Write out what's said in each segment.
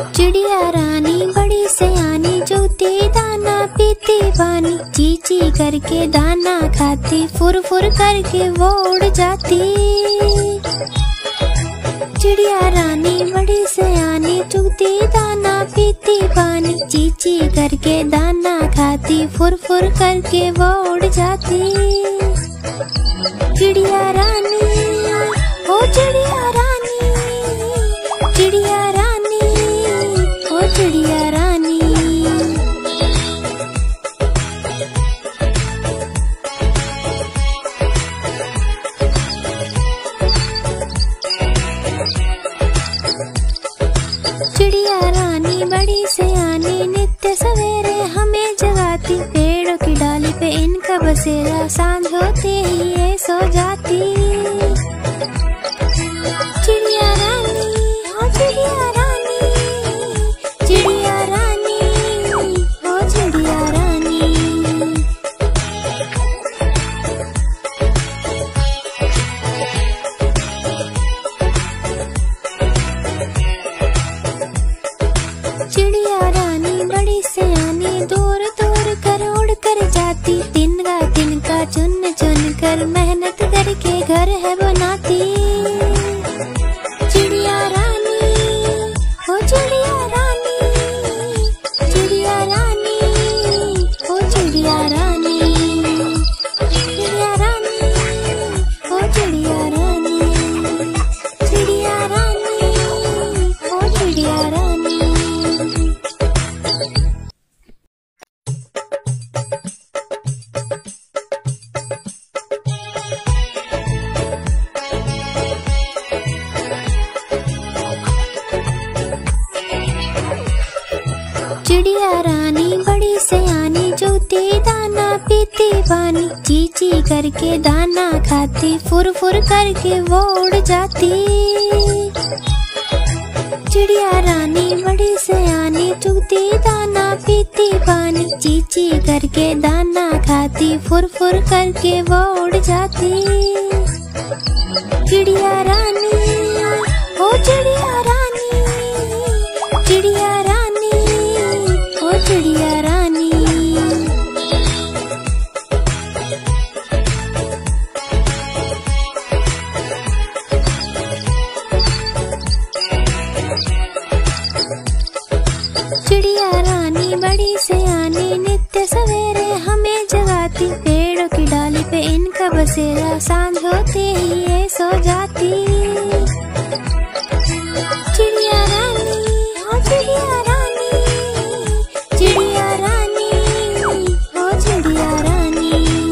चिड़िया रानी बड़ी सयानी, चुगती दाना पीती पानी, चींची करके दाना खाती, फुर फुर करके वो उड़ जाती। चिड़िया रानी बड़ी सयानी, चुगती दाना पीती पानी, चींची करके दाना खाती, फुर फुर करके वो उड़ जाती। चिड़िया रानी, ओ चिड़िया रानी, चिड़िया रानी, ओ चिड़िया रानी। चिड़िया रानी बड़ी सयानी, नित्य सवेरे हमें जगाती, पेड़ों की डाली पे इनका बसेरा, सांझ होते ही ये सो जाती। चिड़िया रानी, ओ चिड़िया रानी, चिड़िया रानी, ओ चिड़िया रानी। चिड़िया रानी बड़ी सयानी, दूर दूर कर उड़ कर जाती, तिनका चुन चुन कर मेहनत करके घर है बनाती। चिड़िया रानी, ओ चिड़िया रानी, चिड़िया रानी, ओ चिड़िया रानी, चिड़िया रानी, ओ चिड़िया रानी, चिड़िया रानी, ओ चिड़िया रानी। चिड़िया रानी बड़ी सयानी, चुगती दाना पीती पानी, चींची करके दाना खाती, फुर फुर करके वो उड़ जाती। चिड़िया रानी बड़ी सयानी, चुगती दाना पीती पानी, चींची करके दाना खाती, फुर फुर करके वो उड़ जाती। चिड़िया रानी, ओ चिड़िया रानी, चिड़िया रानी, ओ चिड़िया रानी। चिड़िया रानी बड़ी सयानी, नित्य सवेरे हमें जगाती, पेड़ों की डाली पे इनका बसेरा, सांझ होते ही ये सो जाती। चिड़िया रानी, ओ चिड़िया रानी, चिड़िया रानी, ओ चिड़िया रानी।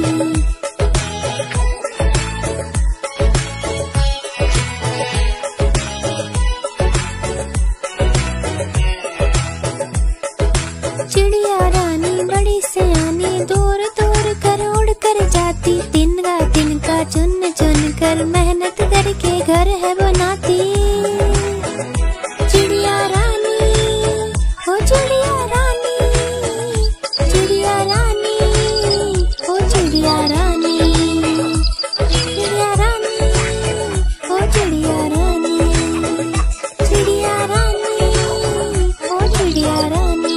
चिड़िया रानी बड़ी सयानी, दूर दूर कर उड़ कर जाती, तिनका चुन चुन कर मेहनत करके घर है बनाती। चिड़िया रानी, ओ चिड़िया रानी, चिड़िया रानी, ओ चिड़िया रानी, चिड़िया रानी, ओ चिड़िया रानी, चिड़िया रानी, ओ चिड़िया रानी।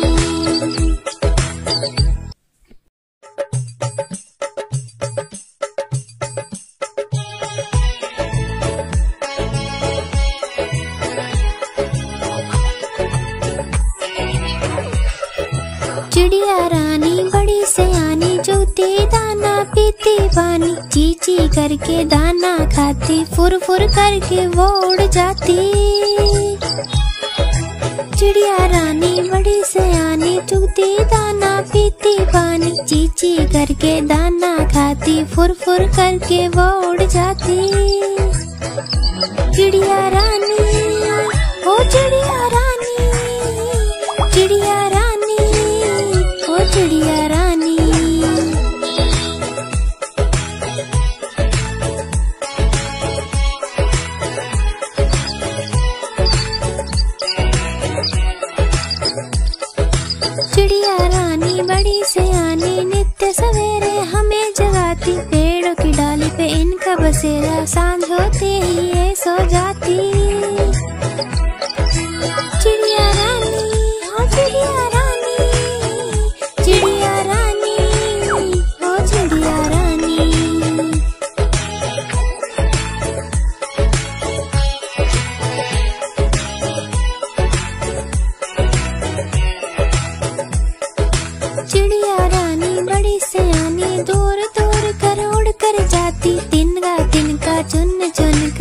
चिड़िया रानी बड़ी सयानी, चुगती दाना पीती पानी, चींची करके दाना खाती, फुर फुर करके वो उड़ जाती। चिड़िया रानी बड़ी सयानी, चुगती दाना पीती पानी, चींची करके दाना खाती, फुर फुर करके वो उड़ जाती। चिड़िया रानी, ओ चिड़िया रानी, चिड़िया रानी, ओ चिड़िया रानी। चिड़िया रानी बड़ी सयानी, नित्य सवेरे हमें जगाती, पेड़ों की डाली पे इनका बसेरा, सांझ होते ही ये सो जाती। चिड़िया रानी,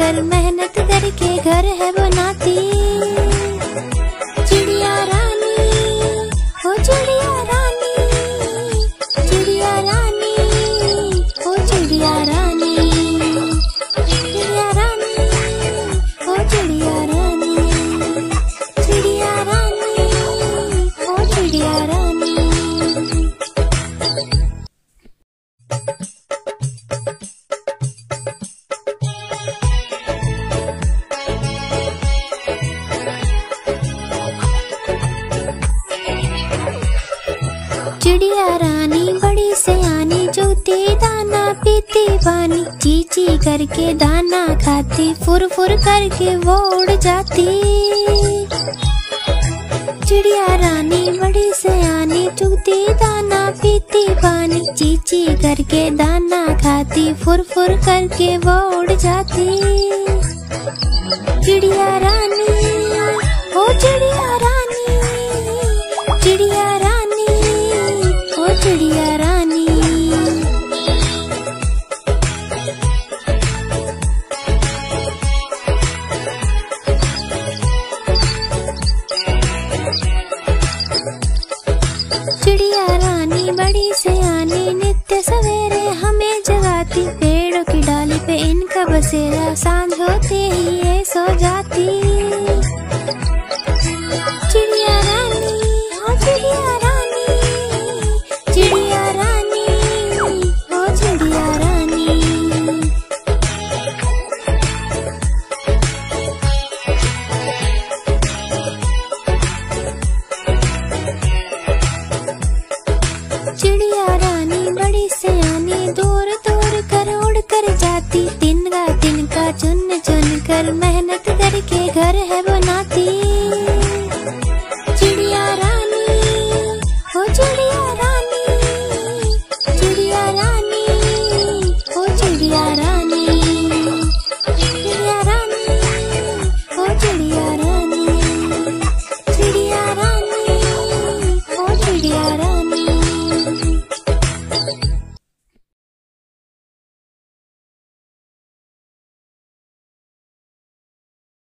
कर मेहनत करके घर है बनाती। चिड़िया रानी, ओ चिड़िया रानी, चिड़िया रानी, ओ चिड़िया रानी, चिड़िया रानी, ओ चिड़िया रानी, चिड़िया रानी, ओ चिड़िया रानी। चिड़िया रानी बड़ी सयानी, चुगती दाना पीती पानी, चींची करके दाना खाती, फुर फुर करके वो उड़ जाती। चिड़िया रानी बड़ी सयानी, चुगती दाना पीती पानी, चींची करके दाना खाती, फुर फुर करके वो उड़ जाती। चिड़िया रानी, ओ चिड़िया रानी, चिड़िया रानी, ओ चिड़िया रानी। चिड़िया रानी बड़ी सयानी, नित्य सवेरे हमें जगाती, पेड़ों की डाली पे इनका बसेरा, सांझ होते ही ये सो जाती।